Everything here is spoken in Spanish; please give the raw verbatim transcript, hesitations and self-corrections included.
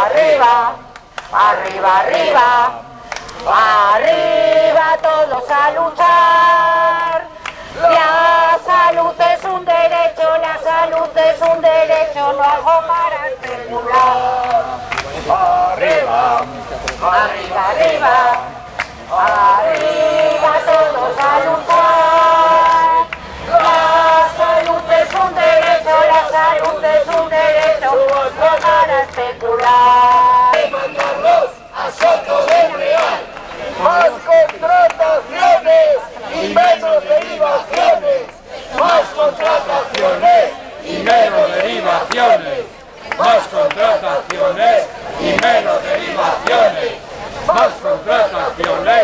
arriba, arriba, arriba, arriba todos a luchar. La salud es un derecho, la salud es un derecho, no algo para especular. Arriba, arriba, arriba, arriba todos a luchar. La salud es un derecho, la salud es un derecho, no algo para especular. Demandarlos a Soto del Real. Más contrataciones y menos derivaciones. Más contrataciones y menos derivaciones. Más contrataciones y menos derivaciones. Más contrataciones.